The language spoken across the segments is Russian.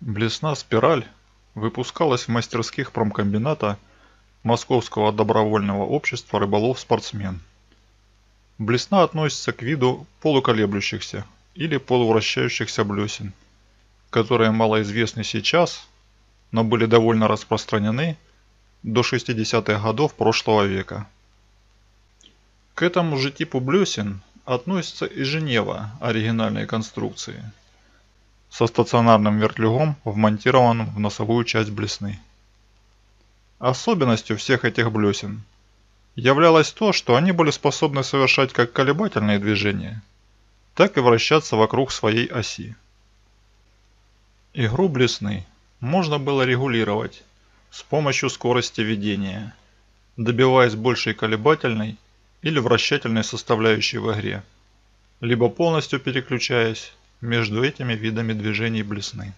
Блесна «Спираль» выпускалась в мастерских промкомбината Московского добровольного общества рыболов-спортсмен. Блесна относится к виду полуколеблющихся или полувращающихся блесен, которые малоизвестны сейчас, но были довольно распространены до 60-х годов прошлого века. К этому же типу блесен относится и Женева оригинальной конструкции со стационарным вертлюгом, вмонтированным в носовую часть блесны. Особенностью всех этих блесен являлось то, что они были способны совершать как колебательные движения, так и вращаться вокруг своей оси. Игру блесны можно было регулировать с помощью скорости ведения, добиваясь большей колебательной или вращательной составляющей в игре, либо полностью переключаясь между этими видами движений блесны.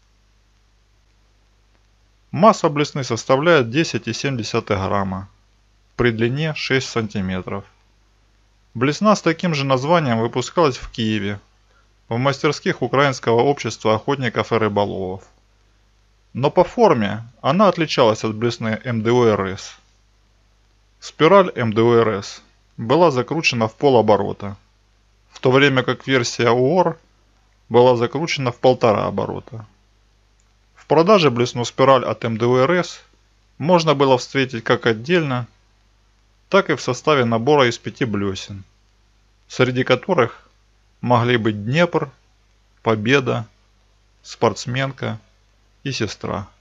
Масса блесны составляет 10,7 грамма, при длине 6 см. Блесна с таким же названием выпускалась в Киеве, в мастерских Украинского общества охотников и рыболовов. Но по форме она отличалась от блесны МДО-РС. Спираль МДО-РС была закручена в полоборота, в то время как версия УОР была закручена в 1,5 оборота. В продаже блесну «Спираль» от МДО-РС можно было встретить как отдельно, так и в составе набора из 5 блесен, среди которых могли быть Днепр, Победа, Спортсменка и Сестра.